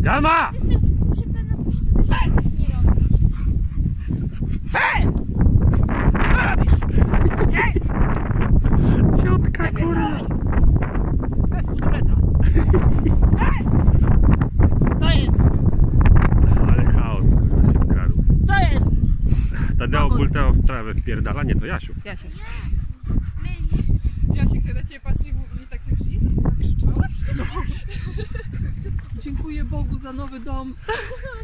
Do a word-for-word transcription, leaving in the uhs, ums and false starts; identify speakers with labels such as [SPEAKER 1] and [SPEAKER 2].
[SPEAKER 1] Dama!
[SPEAKER 2] Muszę pana musisz sobie żartów nie robić.
[SPEAKER 3] Fe! Co robisz? Nie!
[SPEAKER 1] Ciotka, kurwa!
[SPEAKER 3] To jest buduleta. To jest!
[SPEAKER 1] Ale chaos, kurwa, się wkradł.
[SPEAKER 3] To jest!
[SPEAKER 1] Tadeo Bulteo w trawę wpierdala, nie to Jasiu.
[SPEAKER 3] Jasiu.
[SPEAKER 4] Jasiek, ty na ciebie patrzy i mówi tak sobie, Jezu, ty tak krzyczałaś? Dziękuję Bogu za nowy dom.